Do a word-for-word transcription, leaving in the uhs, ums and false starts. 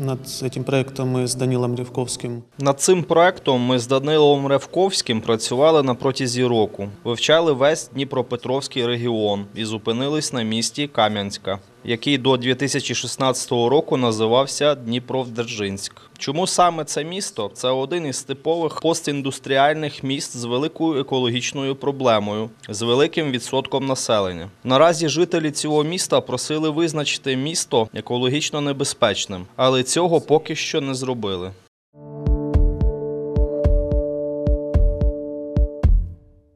Над цим проєктом ми з Данилом Ревковським. Над цим проєктом ми з Данилом Ревковським працювали на протязі року. Вивчали весь Дніпропетровський регіон і зупинились на місті Кам'янська, який до дві тисячі шістнадцятого року називався Дніпровдзержинськ. Чому саме це місто? Це один із типових постіндустріальних міст з великою екологічною проблемою, з великим відсотком населення. Наразі жителі цього міста просили визначити місто екологічно небезпечним, але цього поки що не зробили.